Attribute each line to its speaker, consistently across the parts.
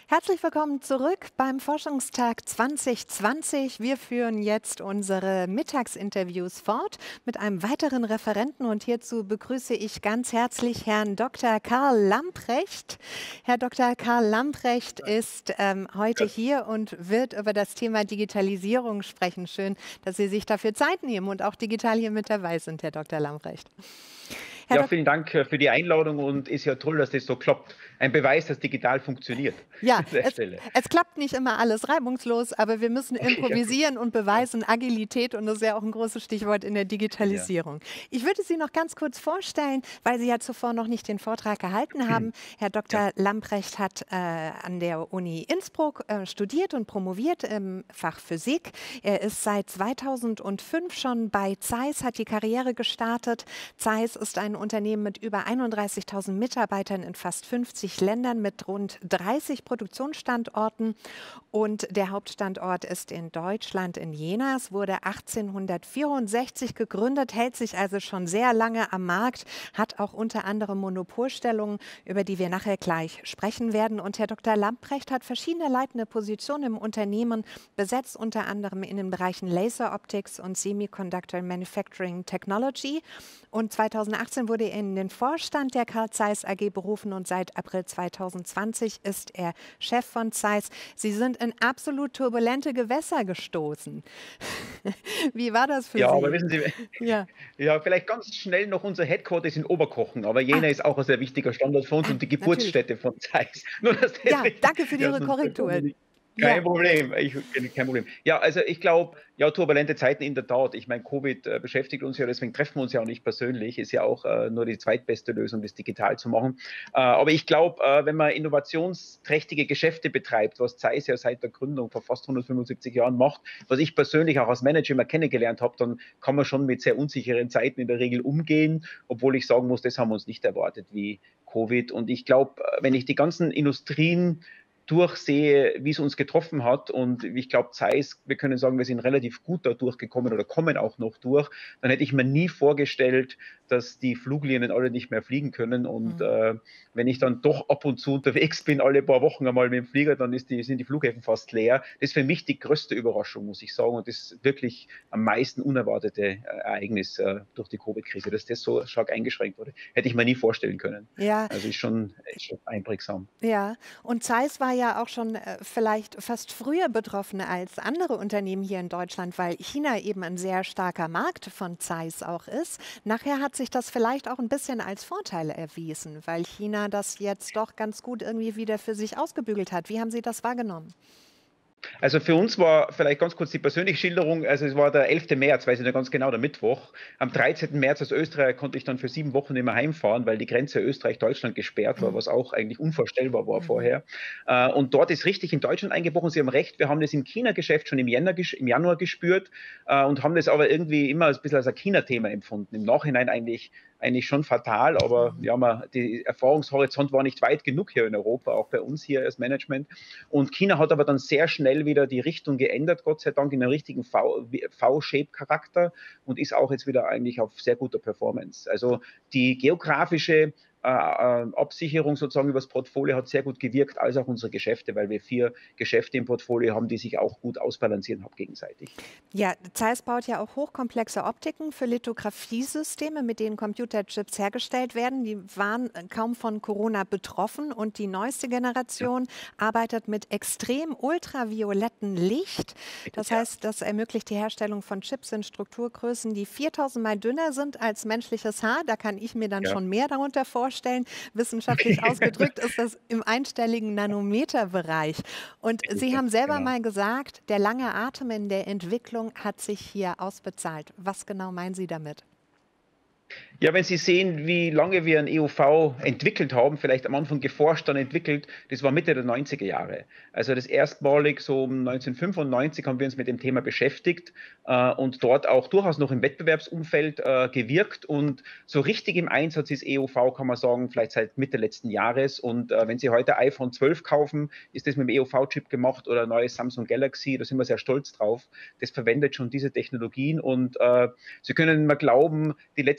Speaker 1: Herzlich willkommen zurück beim Forschungstag 2020. Wir führen jetzt unsere Mittagsinterviews fort mit einem weiteren Referenten und hierzu begrüße ich ganz herzlich Herrn Dr. Karl Lamprecht. Herr Dr. Karl Lamprecht ist heute hier und wird über das Thema Digitalisierung sprechen. Schön, dass Sie sich dafür Zeit nehmen und auch digital hier mit dabei sind, Herr Dr. Lamprecht. Herr
Speaker 2: Ja,
Speaker 1: Dok
Speaker 2: vielen Dank für die Einladung und ist ja toll, dass das so klappt. Ein Beweis, dass digital funktioniert
Speaker 1: Ja,
Speaker 2: an der
Speaker 1: es,
Speaker 2: Stelle.
Speaker 1: es klappt nicht immer alles reibungslos, aber wir müssen
Speaker 2: Okay, ja gut.
Speaker 1: improvisieren und
Speaker 2: Ja,
Speaker 1: beweisen. Agilität, und das ist ja auch ein großes Stichwort in der
Speaker 2: ja.
Speaker 1: Digitalisierung. Ich würde Sie noch ganz kurz vorstellen, weil Sie ja zuvor noch nicht den Vortrag gehalten haben. Herr
Speaker 2: Ja.
Speaker 1: Dr. Lamprecht hat an der Uni Innsbruck studiert und promoviert im Fach Physik. Er ist seit 2005 schon bei Zeiss, hat die Karriere gestartet. Zeiss ist ein Unternehmen mit über 31.000 Mitarbeitern in fast 50 Ländern mit rund 30 Produktionsstandorten, und der Hauptstandort ist in Deutschland in Jena. Es wurde 1864 gegründet, hält sich also schon sehr lange am Markt, hat auch unter anderem Monopolstellungen, über die wir nachher gleich sprechen werden. Und Herr Dr. Lamprecht hat verschiedene leitende Positionen im Unternehmen besetzt, unter anderem in den Bereichen Laser Optics und Semiconductor Manufacturing Technology. Und 2018 wurde er in den Vorstand der Carl Zeiss AG berufen und seit April 2020 ist er Chef von Zeiss. Sie sind in absolut turbulente Gewässer gestoßen. Wie war das für
Speaker 2: Ja, aber
Speaker 1: Sie?
Speaker 2: wissen Sie,
Speaker 1: Ja.
Speaker 2: ja, vielleicht ganz schnell noch unser Headquarter ist in Oberkochen, aber
Speaker 1: Ah,
Speaker 2: Jena ist auch ein sehr wichtiger Standort für uns und die
Speaker 1: natürlich.
Speaker 2: Geburtsstätte von Zeiss. Nur dass das
Speaker 1: Ja,
Speaker 2: richtig,
Speaker 1: danke für
Speaker 2: ja,
Speaker 1: Ihre
Speaker 2: sonst kommen wir
Speaker 1: Korrektur.
Speaker 2: nicht.
Speaker 1: Ja,
Speaker 2: Kein Problem, kein Problem. Ja, also ich glaube, ja, turbulente Zeiten in der Tat. Ich meine, Covid beschäftigt uns ja, deswegen treffen wir uns ja auch nicht persönlich. Ist ja auch nur die zweitbeste Lösung, das digital zu machen. Aber ich glaube, wenn man innovationsträchtige Geschäfte betreibt, was Zeiss ja seit der Gründung vor fast 175 Jahren macht, was ich persönlich auch als Manager immer kennengelernt habe, dann kann man schon mit sehr unsicheren Zeiten in der Regel umgehen, obwohl ich sagen muss, das haben wir uns nicht erwartet wie Covid. Und ich glaube, wenn ich die ganzen Industrien durchsehe, wie es uns getroffen hat. Und ich glaube, Zeiss, wir können sagen, wir sind relativ gut da durchgekommen oder kommen auch noch durch. Dann hätte ich mir nie vorgestellt, dass die Fluglinien alle nicht mehr fliegen können. Und
Speaker 1: hm.
Speaker 2: wenn ich dann doch ab und zu unterwegs bin, alle paar Wochen einmal mit dem Flieger, dann sind die Flughäfen fast leer. Das ist für mich die größte Überraschung, muss ich sagen. Und das ist wirklich am meisten unerwartete Ereignis durch die Covid-Krise, dass das so stark eingeschränkt wurde. Hätte ich mir nie vorstellen können.
Speaker 1: Ja,
Speaker 2: Also ist schon einprägsam.
Speaker 1: ja, und Zeiss war ja auch schon vielleicht fast früher betroffen als andere Unternehmen hier in Deutschland, weil China eben ein sehr starker Markt von Zeiss auch ist. Nachher hat sich das vielleicht auch ein bisschen als Vorteil erwiesen, weil China das jetzt doch ganz gut irgendwie wieder für sich ausgebügelt hat. Wie haben Sie das wahrgenommen?
Speaker 2: Also für uns war vielleicht ganz kurz die persönliche Schilderung, also es war der 11. März, weiß ich noch ganz genau, der Mittwoch. Am 13. März als Österreicher konnte ich dann für 7 Wochen nicht mehr heimfahren, weil die Grenze Österreich-Deutschland gesperrt war, was auch eigentlich unvorstellbar war
Speaker 1: Mhm.
Speaker 2: vorher. Und dort ist richtig in Deutschland eingebrochen. Sie haben recht, wir haben das im China-Geschäft schon im Januar gespürt und haben das aber irgendwie immer ein bisschen als ein China-Thema empfunden. Im Nachhinein eigentlich schon fatal, aber
Speaker 1: Mhm.
Speaker 2: ja, die Erfahrungshorizont war nicht weit genug hier in Europa, auch bei uns hier als Management. Und China hat aber dann sehr schnell wieder die Richtung geändert, Gott sei Dank, in einen richtigen V-Shape-Charakter und ist auch jetzt wieder eigentlich auf sehr guter Performance. Also die geografische Absicherung sozusagen über das Portfolio hat sehr gut gewirkt, als auch unsere Geschäfte, weil wir 4 Geschäfte im Portfolio haben, die sich auch gut ausbalancieren haben gegenseitig.
Speaker 1: Ja, Zeiss baut ja auch hochkomplexe Optiken für Lithografiesysteme, mit denen Computerchips hergestellt werden. Die waren kaum von Corona betroffen, und die neueste
Speaker 2: Ja,
Speaker 1: Generation arbeitet mit extrem ultraviolettem Licht.
Speaker 2: richtig,
Speaker 1: Das
Speaker 2: ja.
Speaker 1: heißt, das ermöglicht die Herstellung von Chips in Strukturgrößen, die 4000 Mal dünner sind als menschliches Haar. Da kann ich mir dann
Speaker 2: Ja.
Speaker 1: schon mehr darunter vorstellen. Wissenschaftlich ausgedrückt ist das im einstelligen Nanometerbereich. Und
Speaker 2: Richtig,
Speaker 1: Sie
Speaker 2: ja,
Speaker 1: haben selber
Speaker 2: genau.
Speaker 1: mal gesagt, der lange Atem in der Entwicklung hat sich hier ausbezahlt. Was genau meinen Sie damit?
Speaker 2: Ja, wenn Sie sehen, wie lange wir ein EUV entwickelt haben, vielleicht am Anfang geforscht, dann entwickelt, das war Mitte der 90er Jahre. Also das erstmalig so um 1995 haben wir uns mit dem Thema beschäftigt und dort auch durchaus noch im Wettbewerbsumfeld gewirkt und so richtig im Einsatz ist EUV, kann man sagen, vielleicht seit Mitte letzten Jahres. Und wenn Sie heute iPhone 12 kaufen, ist das mit dem EUV-Chip gemacht oder ein neues Samsung Galaxy, da sind wir sehr stolz drauf. Das verwendet schon diese Technologien und Sie können mal glauben, die letzten Jahre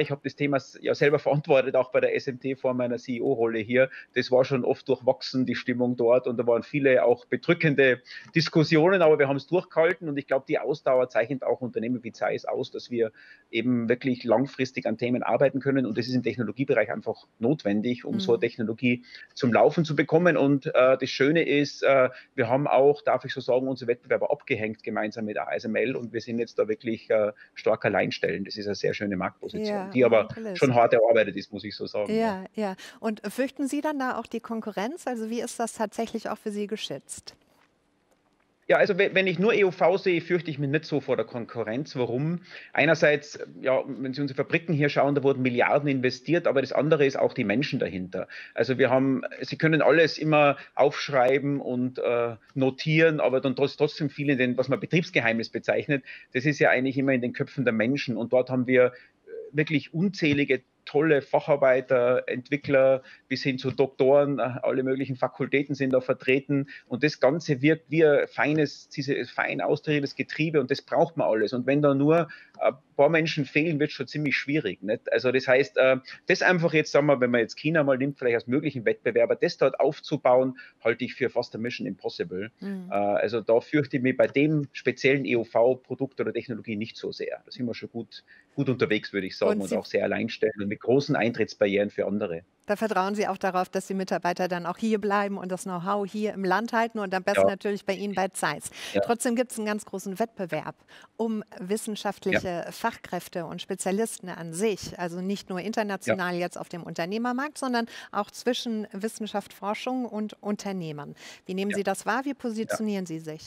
Speaker 2: Ich habe das Thema ja selber verantwortet, auch bei der SMT vor meiner CEO-Rolle hier. Das war schon oft durchwachsen, die Stimmung dort. Und da waren viele auch bedrückende Diskussionen, aber wir haben es durchgehalten. Und ich glaube, die Ausdauer zeichnet auch Unternehmen wie Zeiss aus, dass wir eben wirklich langfristig an Themen arbeiten können. Und das ist im Technologiebereich einfach notwendig, um so eine Technologie zum Laufen zu bekommen. Und das Schöne ist, wir haben auch, darf ich so sagen, unsere Wettbewerber abgehängt gemeinsam mit ASML und wir sind jetzt da wirklich stark alleinstellend. Das ist eine sehr schöne Marktposition,
Speaker 1: Ja,
Speaker 2: die aber
Speaker 1: natürlich.
Speaker 2: schon hart erarbeitet ist, muss ich so sagen. Ja.
Speaker 1: Ja, ja. Und fürchten Sie dann da auch die Konkurrenz? Also wie ist das tatsächlich auch für Sie geschützt?
Speaker 2: Ja, also wenn ich nur EUV sehe, fürchte ich mich nicht so vor der Konkurrenz. Warum? Einerseits, ja, wenn Sie unsere Fabriken hier schauen, da wurden Milliarden investiert, aber das andere ist auch die Menschen dahinter. Also Sie können alles immer aufschreiben und notieren, aber dann trotzdem viel in den, was man Betriebsgeheimnis bezeichnet. Das ist ja eigentlich immer in den Köpfen der Menschen und dort haben wir wirklich unzählige tolle Facharbeiter, Entwickler bis hin zu Doktoren, alle möglichen Fakultäten sind da vertreten und das Ganze wirkt wie ein fein austariertes Getriebe und das braucht man alles. Und wenn da nur ein paar Menschen fehlen, wird es schon ziemlich schwierig. Nicht? Also das heißt, das einfach jetzt, sagen wir, wenn man jetzt China mal nimmt, vielleicht als möglichen Wettbewerber, das dort aufzubauen, halte ich für fast eine Mission impossible. Also da fürchte ich mich bei dem speziellen EUV-Produkt oder Technologie nicht so sehr. Da sind wir schon gut unterwegs, würde ich sagen, und auch sehr alleinstellend und mit großen Eintrittsbarrieren für andere.
Speaker 1: Da vertrauen Sie auch darauf, dass die Mitarbeiter dann auch hier bleiben und das Know-how hier im Land halten und am besten
Speaker 2: Ja,
Speaker 1: natürlich bei Ihnen bei Zeiss.
Speaker 2: ja,
Speaker 1: Trotzdem gibt es einen ganz großen Wettbewerb um
Speaker 2: ja,
Speaker 1: wissenschaftliche Fachkräfte und Spezialisten an sich. Also nicht nur
Speaker 2: ja,
Speaker 1: international jetzt auf dem Unternehmermarkt, sondern auch zwischen Wissenschaft, Forschung und Unternehmern. Wie nehmen
Speaker 2: ja,
Speaker 1: Sie das wahr? Wie
Speaker 2: ja.
Speaker 1: positionieren Sie sich?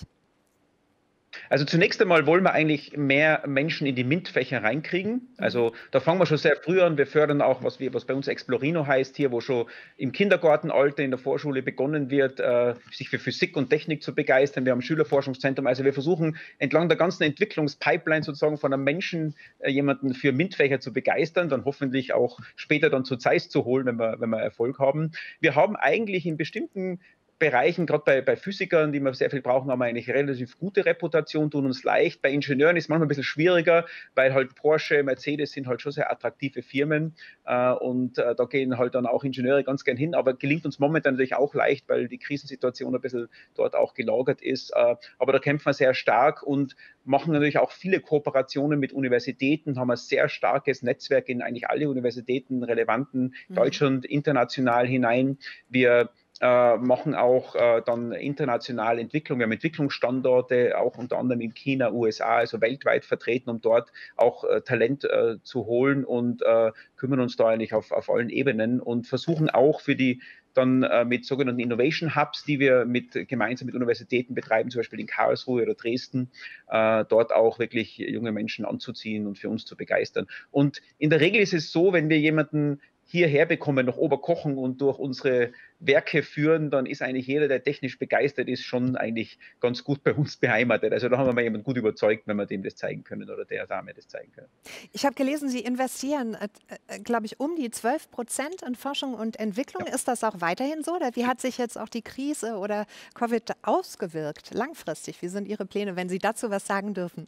Speaker 2: Also zunächst einmal wollen wir eigentlich mehr Menschen in die MINT-Fächer reinkriegen.
Speaker 1: Mhm.
Speaker 2: Also da fangen wir schon sehr früh an. Wir fördern auch, was bei uns Explorino heißt hier, wo schon im Kindergartenalter in der Vorschule begonnen wird, sich für Physik und Technik zu begeistern. Wir haben ein Schülerforschungszentrum. Also wir versuchen entlang der ganzen Entwicklungspipeline sozusagen von einem Menschen jemanden für MINT-Fächer zu begeistern, dann hoffentlich auch später dann zu Zeiss zu holen, wenn wir Erfolg haben. Wir haben eigentlich in bestimmten Bereichen, gerade bei Physikern, die wir sehr viel brauchen, haben wir eigentlich relativ gute Reputation, tun uns leicht. Bei Ingenieuren ist es manchmal ein bisschen schwieriger, weil halt Porsche, Mercedes sind halt schon sehr attraktive Firmen da gehen halt dann auch Ingenieure ganz gern hin, aber gelingt uns momentan natürlich auch leicht, weil die Krisensituation ein bisschen dort auch gelagert ist. Aber da kämpfen wir sehr stark und machen natürlich auch viele Kooperationen mit Universitäten, haben ein sehr starkes Netzwerk in eigentlich alle Universitäten, relevanten Deutschland, international hinein. Wir machen auch dann internationale Entwicklung. Wir haben Entwicklungsstandorte, auch unter anderem in China, USA, also weltweit vertreten, um dort auch Talent zu holen und kümmern uns da eigentlich auf allen Ebenen und versuchen auch für die dann mit sogenannten Innovation Hubs, die wir gemeinsam mit Universitäten betreiben, zum Beispiel in Karlsruhe oder Dresden, dort auch wirklich junge Menschen anzuziehen und für uns zu begeistern. Und in der Regel ist es so, wenn wir jemanden hierher bekommen, nach Oberkochen und durch unsere Werke führen, dann ist eigentlich jeder, der technisch begeistert ist, schon eigentlich ganz gut bei uns beheimatet. Also da haben wir mal jemanden gut überzeugt, wenn wir dem das zeigen können oder der Dame das zeigen können.
Speaker 1: Ich habe gelesen, Sie investieren, glaube ich, um die 12% in Forschung und Entwicklung.
Speaker 2: Ja.
Speaker 1: Ist das auch weiterhin so? Oder wie hat sich jetzt auch die Krise oder Covid ausgewirkt, langfristig? Wie sind Ihre Pläne, wenn Sie dazu was sagen dürfen?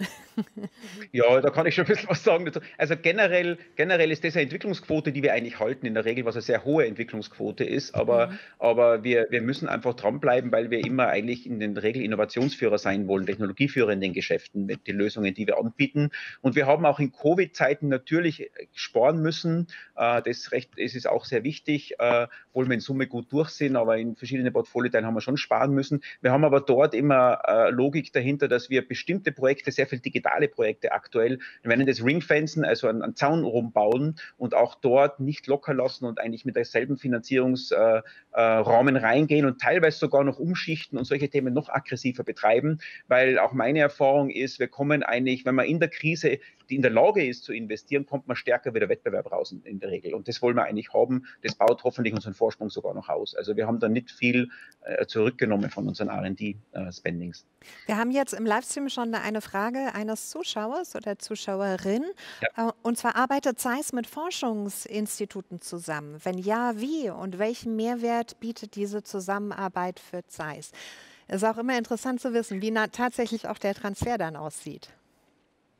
Speaker 2: Ja, da kann ich schon ein bisschen was sagen dazu. Also generell ist das eine Entwicklungsquote, die wir eigentlich halten, in der Regel, was eine sehr hohe Entwicklungsquote ist. Aber wir müssen einfach dranbleiben, weil wir immer eigentlich in der Regel Innovationsführer sein wollen, Technologieführer in den Geschäften mit den Lösungen, die wir anbieten. Und wir haben auch in Covid-Zeiten natürlich sparen müssen. Es ist auch sehr wichtig, obwohl wir in Summe gut durch sind, aber in verschiedenen Portfolioteilen haben wir schon sparen müssen. Wir haben aber dort immer Logik dahinter, dass wir bestimmte Projekte, sehr viele digitale Projekte aktuell, wir nennen das Ringfencen, also einen Zaun rumbauen und auch dort nicht locker lassen und eigentlich mit derselben Finanzierungsrahmen reingehen und teilweise sogar noch umschichten und solche Themen noch aggressiver betreiben, weil auch meine Erfahrung ist, wir kommen eigentlich, wenn man in der Krise in der Lage ist zu investieren, kommt man stärker wieder Wettbewerb raus in der Regel. Und das wollen wir eigentlich haben. Das baut hoffentlich unseren Vorsprung sogar noch aus. Also wir haben da nicht viel zurückgenommen von unseren R&D-Spendings.
Speaker 1: Wir haben jetzt im Livestream schon eine Frage eines Zuschauers oder Zuschauerin.
Speaker 2: Ja.
Speaker 1: Und zwar arbeitet Zeiss mit Forschungsinstituten zusammen. Wenn ja, wie und welchen Mehrwert bietet diese Zusammenarbeit für Zeiss? Es ist auch immer interessant zu wissen, wie tatsächlich auch der Transfer dann aussieht.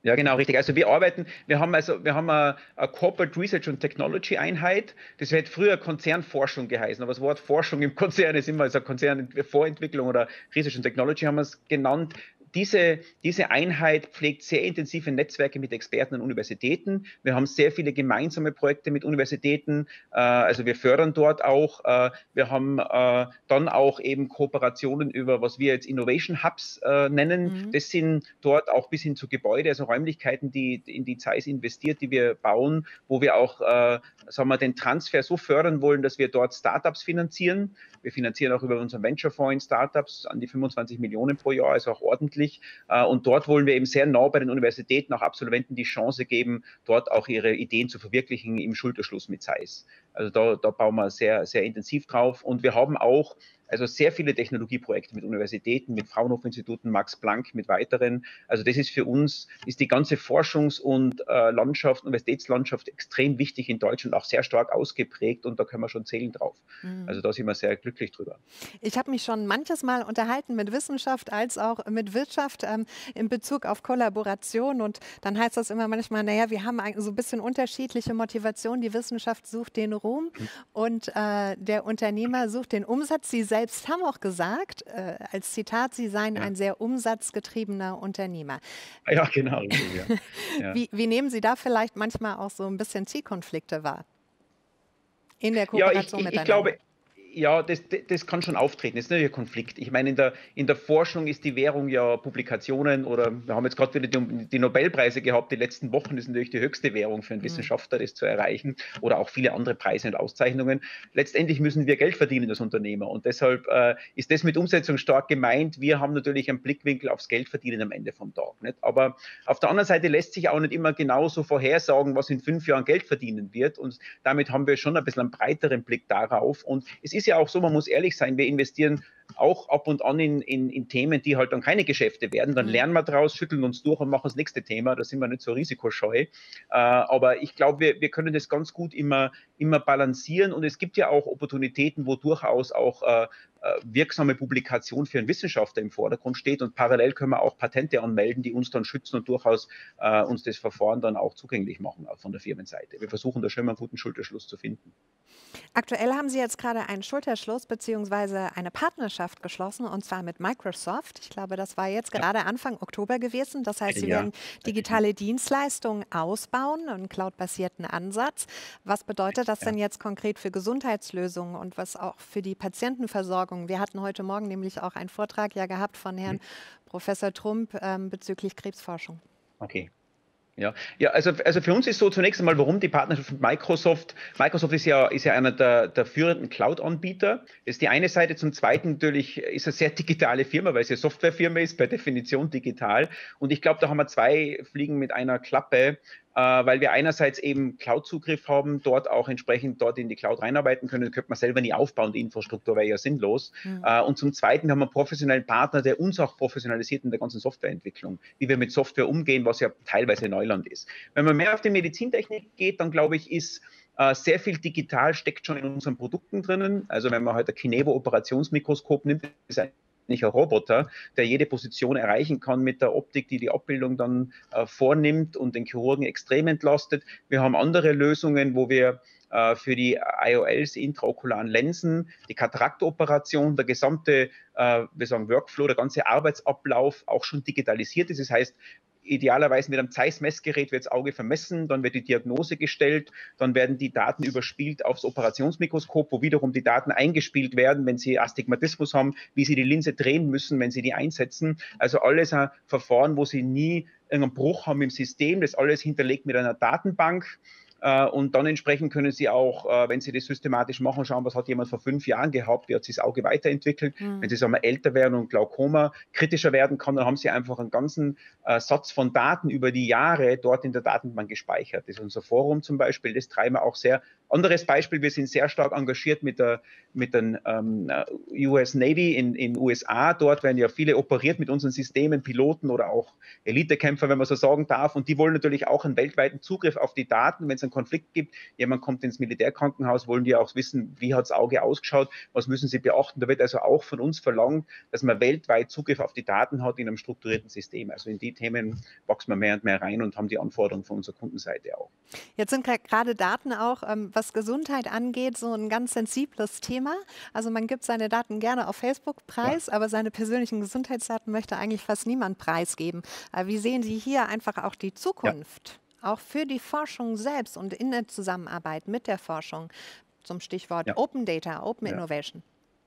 Speaker 2: Ja, genau, richtig. Also wir haben eine Corporate Research und Technology Einheit. Das hätte früher Konzernforschung geheißen, aber das Wort Forschung im Konzern ist immer, also Konzernvorentwicklung oder Research und Technology haben wir es genannt. Diese Einheit pflegt sehr intensive Netzwerke mit Experten an Universitäten. Wir haben sehr viele gemeinsame Projekte mit Universitäten. Also wir fördern dort auch. Wir haben dann auch eben Kooperationen über, was wir jetzt Innovation Hubs nennen.
Speaker 1: Mhm.
Speaker 2: Das sind dort auch bis hin zu Gebäude, also Räumlichkeiten, in die Zeiss investiert, die wir bauen, wo wir auch sagen wir, den Transfer so fördern wollen, dass wir dort Startups finanzieren. Wir finanzieren auch über unseren Venture-Fonds Startups an die 25 Millionen pro Jahr, also auch ordentlich. Und dort wollen wir eben sehr nah bei den Universitäten auch Absolventen die Chance geben, dort auch ihre Ideen zu verwirklichen im Schulterschluss mit Zeiss. Also da bauen wir sehr, sehr intensiv drauf. Und wir haben auch also sehr viele Technologieprojekte mit Universitäten, mit Fraunhofer-Instituten, Max Planck, mit weiteren. Also das ist für uns, ist die ganze Forschungs- und Landschaft, Universitätslandschaft extrem wichtig in Deutschland, auch sehr stark ausgeprägt und da können wir schon zählen drauf.
Speaker 1: Mhm.
Speaker 2: Also da sind wir sehr glücklich drüber.
Speaker 1: Ich habe mich schon manches Mal unterhalten mit Wissenschaft als auch mit Wirtschaft in Bezug auf Kollaboration. Und dann heißt das immer manchmal, naja, wir haben so ein bisschen unterschiedliche Motivationen. Die Wissenschaft sucht den Ruhm und der Unternehmer sucht den Umsatz. Sie selbst haben auch gesagt, als Zitat, Sie seien
Speaker 2: Ja,
Speaker 1: ein sehr umsatzgetriebener Unternehmer.
Speaker 2: ja genau. Ja. Ja.
Speaker 1: Wie nehmen Sie da vielleicht manchmal auch so ein bisschen Zielkonflikte wahr in der
Speaker 2: Ja,
Speaker 1: Kooperation
Speaker 2: ich
Speaker 1: miteinander?
Speaker 2: glaube, ja, das kann schon auftreten. Das ist natürlich ein Konflikt. Ich meine, in der Forschung ist die Währung ja Publikationen oder wir haben jetzt gerade wieder die Nobelpreise gehabt. Die letzten Wochen ist natürlich die höchste Währung für einen
Speaker 1: Mhm.
Speaker 2: Wissenschaftler, das zu erreichen oder auch viele andere Preise und Auszeichnungen. Letztendlich müssen wir Geld verdienen als Unternehmer und deshalb ist das mit Umsetzung stark gemeint. Wir haben natürlich einen Blickwinkel aufs Geldverdienen am Ende vom Tag. Nicht? Aber auf der anderen Seite lässt sich auch nicht immer genauso vorhersagen, was in 5 Jahren Geld verdienen wird und damit haben wir schon ein bisschen einen breiteren Blick darauf und es ist ja auch so, man muss ehrlich sein, wir investieren auch ab und an in Themen, die halt dann keine Geschäfte werden. Dann
Speaker 1: Mhm.
Speaker 2: lernen wir draus, schütteln uns durch und machen das nächste Thema. Da sind wir nicht so risikoscheu. Aber ich glaube, wir können das ganz gut immer balancieren. Und es gibt ja auch Opportunitäten, wo durchaus auch wirksame Publikation für einen Wissenschaftler im Vordergrund steht. Und parallel können wir auch Patente anmelden, die uns dann schützen und durchaus uns das Verfahren dann auch zugänglich machen, auch von der Firmenseite. Wir versuchen da schon mal einen guten Schulterschluss zu finden.
Speaker 1: Aktuell haben Sie jetzt gerade einen Schulterschluss bzw. eine Partnerschaft geschlossen und zwar mit Microsoft. Ich glaube, das war jetzt
Speaker 2: Ja,
Speaker 1: gerade Anfang Oktober gewesen. Das heißt, Sie
Speaker 2: ja.
Speaker 1: werden digitale Dienstleistungen ausbauen, einen cloudbasierten Ansatz. Was bedeutet das
Speaker 2: Ja.
Speaker 1: denn jetzt konkret für Gesundheitslösungen und was auch für die Patientenversorgung? Wir hatten heute Morgen nämlich auch einen Vortrag ja gehabt von Herrn Professor Trump bezüglich Krebsforschung.
Speaker 2: Okay. Ja, also für uns ist so zunächst einmal, warum die Partnerschaft mit Microsoft. Microsoft ist ja einer der führenden Cloud-Anbieter. Das ist die eine Seite. Zum Zweiten natürlich ist es eine sehr digitale Firma, weil es eine Softwarefirma ist, per Definition digital. Und ich glaube, da haben wir zwei Fliegen mit einer Klappe, weil wir einerseits eben Cloud-Zugriff haben, dort auch entsprechend dort in die Cloud reinarbeiten können. Das könnte man selber nie aufbauen, die Infrastruktur wäre ja sinnlos.
Speaker 1: Mhm.
Speaker 2: Und zum Zweiten haben wir einen professionellen Partner, der uns auch professionalisiert in der ganzen Softwareentwicklung, wie wir mit Software umgehen, was ja teilweise Neuland ist. Wenn man mehr auf die Medizintechnik geht, dann glaube ich, ist sehr viel digital steckt schon in unseren Produkten drinnen. Also wenn man heute ein Kinevo-Operationsmikroskop nimmt, ist nicht ein Roboter, der jede Position erreichen kann mit der Optik, die die Abbildung dann vornimmt und den Chirurgen extrem entlastet. Wir haben andere Lösungen, wo wir für die IOLs, intraokularen Linsen, die Kataraktoperation, der gesamte wir sagen Workflow, der ganze Arbeitsablauf auch schon digitalisiert ist. Das heißt, idealerweise mit einem Zeiss-Messgerät wird das Auge vermessen, dann wird die Diagnose gestellt, dann werden die Daten überspielt aufs Operationsmikroskop, wo wiederum die Daten eingespielt werden, wenn Sie Astigmatismus haben, wie Sie die Linse drehen müssen, wenn Sie die einsetzen. Also alles ein Verfahren, wo Sie nie irgendeinen Bruch haben im System, das alles hinterlegt mit einer Datenbank. Und dann entsprechend können Sie auch, wenn Sie das systematisch machen, schauen, was hat jemand vor 5 Jahren gehabt, wie hat sich das Auge weiterentwickelt. Wenn Sie sagen wir, älter werden und Glaukoma kritischer werden kann, dann haben Sie einfach einen ganzen Satz von Daten über die Jahre dort in der Datenbank gespeichert. Das ist unser Forum zum Beispiel, das treiben wir auch sehr. Anderes Beispiel, wir sind sehr stark engagiert mit den US Navy in USA. Dort werden ja viele operiert mit unseren Systemen, Piloten oder auch Elitekämpfer, wenn man so sagen darf. Und die wollen natürlich auch einen weltweiten Zugriff auf die Daten. Wenn es einen Konflikt gibt, jemand kommt ins Militärkrankenhaus, wollen die auch wissen, wie hat das Auge ausgeschaut, was müssen sie beachten. Da wird also auch von uns verlangt, dass man weltweit Zugriff auf die Daten hat in einem strukturierten System. Also in die Themen wachsen wir mehr und mehr rein und haben die Anforderungen von unserer Kundenseite auch.
Speaker 1: Jetzt sind gerade Daten auch, was Gesundheit angeht, so ein ganz sensibles Thema. Also man gibt seine Daten gerne auf Facebook preis, aber seine persönlichen Gesundheitsdaten möchte eigentlich fast niemand preisgeben. Wie sehen Sie hier einfach auch die Zukunft? Auch für die Forschung selbst und in der Zusammenarbeit mit der Forschung, zum Stichwort Open Data, Open Innovation.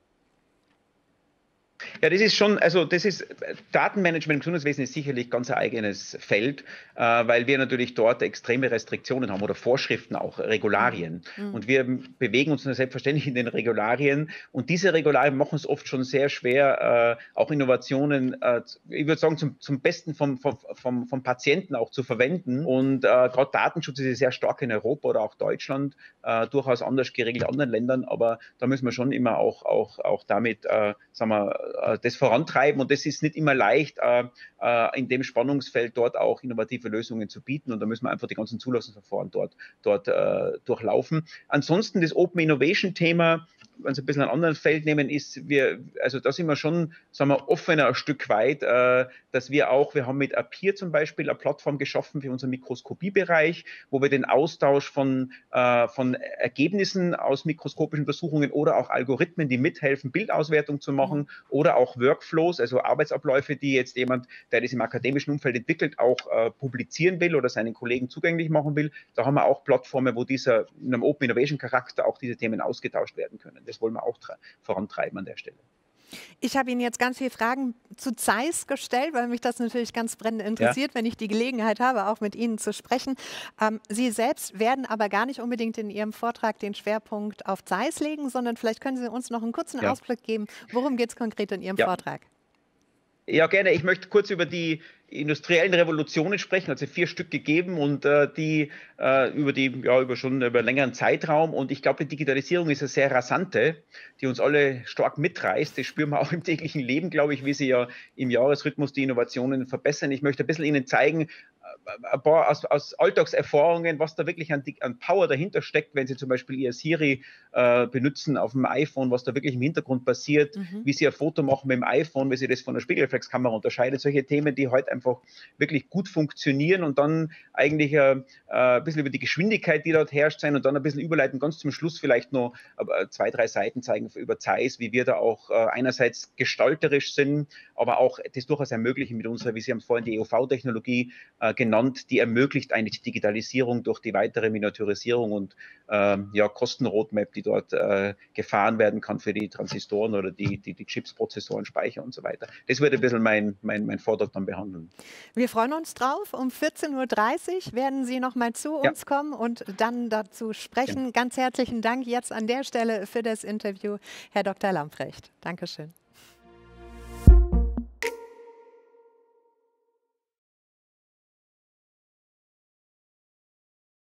Speaker 2: Ja, das ist schon, also das ist, Datenmanagement im Gesundheitswesen ist sicherlich ganz ein eigenes Feld, weil wir natürlich dort extreme Restriktionen haben oder Vorschriften, auch Regularien. Und wir bewegen uns selbstverständlich in den Regularien und diese Regularien machen es oft schon sehr schwer, auch Innovationen, ich würde sagen, zum Besten vom Patienten auch zu verwenden. Und gerade Datenschutz ist sehr stark in Europa oder auch Deutschland, durchaus anders geregelt in anderen Ländern, aber da müssen wir schon immer auch damit, sagen wir, das vorantreiben und das ist nicht immer leicht, in dem Spannungsfeld dort auch innovative Lösungen zu bieten und da müssen wir einfach die ganzen Zulassungsverfahren dort durchlaufen. Ansonsten das Open Innovation Thema, wenn Sie ein bisschen ein anderes Feld nehmen, ist, also da sind wir schon, sagen wir, offener ein Stück weit, dass wir haben mit Appear zum Beispiel eine Plattform geschaffen für unseren Mikroskopiebereich, wo wir den Austausch von Ergebnissen aus mikroskopischen Untersuchungen oder auch Algorithmen, die mithelfen, Bildauswertung zu machen oder auch Workflows, also Arbeitsabläufe, die jetzt jemand, der das im akademischen Umfeld entwickelt, auch publizieren will oder seinen Kollegen zugänglich machen will. Da haben wir auch Plattformen, wo in einem Open Innovation Charakter auch diese Themen ausgetauscht werden können. Das wollen wir auch vorantreiben an der Stelle.
Speaker 1: Ich habe Ihnen jetzt ganz viele Fragen zu Zeiss gestellt, weil mich das natürlich ganz brennend interessiert, wenn ich die Gelegenheit habe, auch mit Ihnen zu sprechen. Sie selbst werden aber gar nicht unbedingt in Ihrem Vortrag den Schwerpunkt auf Zeiss legen, sondern vielleicht können Sie uns noch einen kurzen Ausblick geben. Worum geht es konkret in Ihrem Vortrag?
Speaker 2: Ja, gerne. Ich möchte kurz über die industriellen Revolutionen sprechen, also 4 Stück gegeben und über längeren Zeitraum. Und ich glaube, die Digitalisierung ist eine sehr rasante, die uns alle stark mitreißt. Das spüren wir auch im täglichen Leben, glaube ich, wie sie ja im Jahresrhythmus die Innovationen verbessern. Ich möchte ein bisschen Ihnen zeigen, ein paar aus Alltagserfahrungen, was da wirklich an Power dahinter steckt, wenn Sie zum Beispiel Ihr Siri benutzen auf dem iPhone, was da wirklich im Hintergrund passiert, wie Sie ein Foto machen mit dem iPhone, wie Sie das von der Spiegelreflexkamera unterscheidet. Solche Themen, die heute einfach wirklich gut funktionieren und dann eigentlich ein bisschen über die Geschwindigkeit, die dort herrscht, sein und dann ein bisschen überleiten, ganz zum Schluss vielleicht noch 2, 3 Seiten zeigen über Zeiss, wie wir da auch einerseits gestalterisch sind, aber auch das durchaus ermöglichen mit unserer, wie Sie haben es vorhin die EUV-Technologie genannt, die ermöglicht eigentlich die Digitalisierung durch die weitere Miniaturisierung und Kostenroadmap, die dort gefahren werden kann für die Transistoren oder die Chips, Prozessoren, Speicher und so weiter. Das wird ein bisschen mein Vortrag dann behandeln.
Speaker 1: Wir freuen uns drauf. Um 14:30 Uhr werden Sie noch mal zu uns kommen und dann dazu sprechen. Ganz herzlichen Dank jetzt an der Stelle für das Interview, Herr Dr. Lamprecht. Dankeschön.